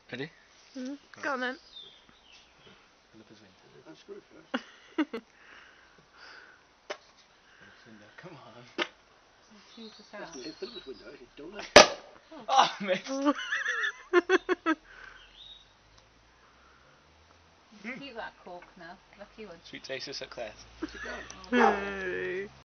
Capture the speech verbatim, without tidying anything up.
Ready? Mm. Go on then. Unscrew first. Come on. That's it. Fill this window, it's done. Oh, oh missed. Keep that cork now. Lucky one. Sweet taste of success. Oh.